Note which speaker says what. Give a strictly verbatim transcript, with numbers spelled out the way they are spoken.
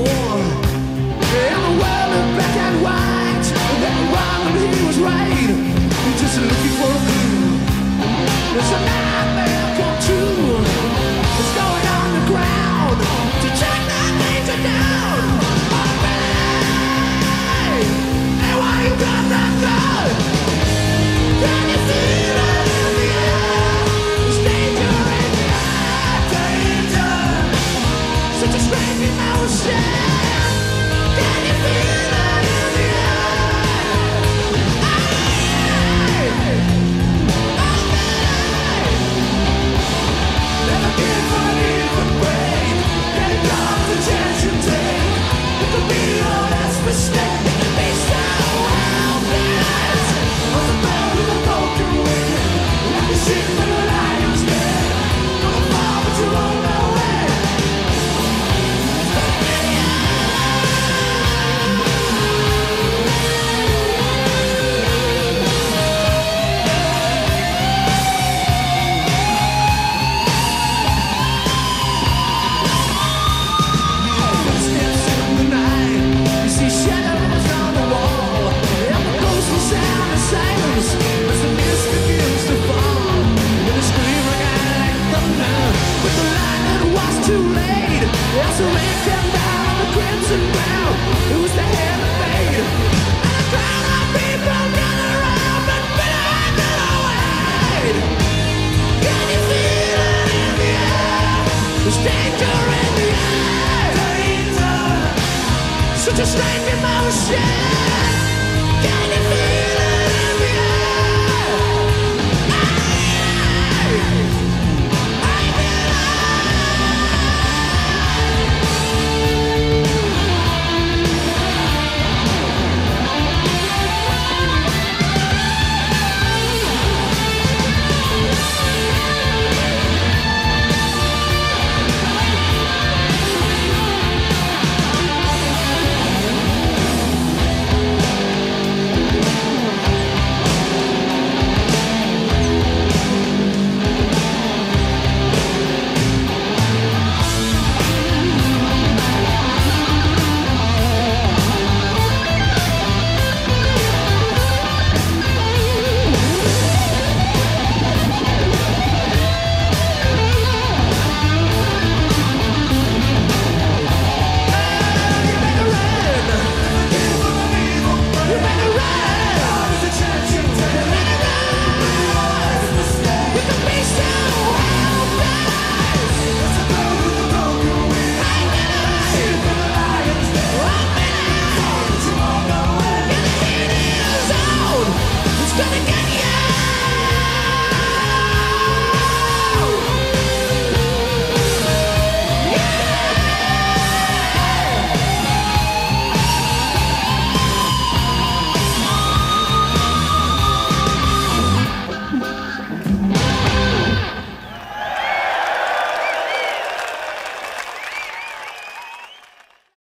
Speaker 1: war. And the world in black and white. That wrong and he was right. He's just looking for a clue. There's a nightmare come true. It's going on the ground to check that danger down. Oh, babe, hey, why you got that gun? Can you feel it in the air? There's danger in the air, danger. Such a strange emotion. Can you feel it in the air? Hey, oh, babe. Never give up, even break. Get it off the chance you take. It could be your last mistake. It could be so helpless. On the bed with a broken wing. Like a sheep with a lion's den. Gonna fall, but you won't know when. Footsteps in the night. You see shadows on the wall. And the ghostly sound of silence as the mist begins to fall. With a screaming out like thunder. But the lightning was too late. As the rain came down on the crimson ground. It was the hand that made. And a crowd of people gathered around. But behind the wait. Can you feel it in the air? There's danger in the air. Danger. Such a strange emotion. Can you feel